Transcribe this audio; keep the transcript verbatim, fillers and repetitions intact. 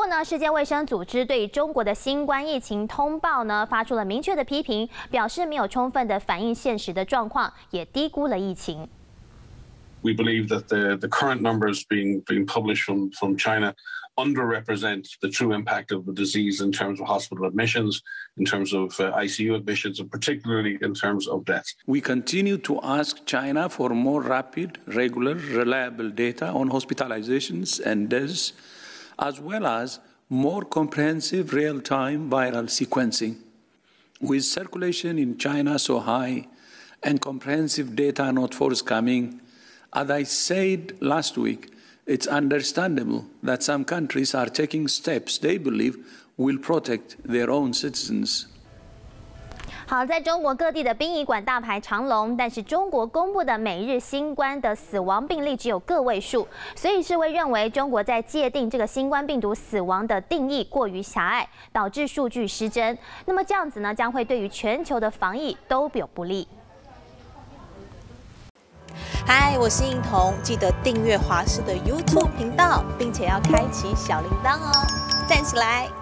过呢，世界卫生组织对中国的新冠疫情通报呢，发出了明确的批评，表示没有充分的反映现实的状况，也低估了疫情。 We believe that the, the current numbers being, being published from, from China underrepresent the true impact of the disease in terms of hospital admissions, in terms of uh, I C U admissions, and particularly in terms of deaths. We continue to ask China for more rapid, regular, reliable data on hospitalizations and deaths, as well as more comprehensive real-time viral sequencing. With circulation in China so high and comprehensive data not forthcoming, as I said last week, it's understandable that some countries are taking steps they believe will protect their own citizens. 好，在中国各地的殡仪馆大排长龙，但是中国公布的每日新冠的死亡病例只有个位数，所以世卫认为中国在界定这个新冠病毒死亡的定义过于狭隘，导致数据失真。那么这样子呢，将会对于全球的防疫都有不利。 嗨，我是映彤，记得订阅华视的 YouTube 频道，并且要开启小铃铛哦，站起来！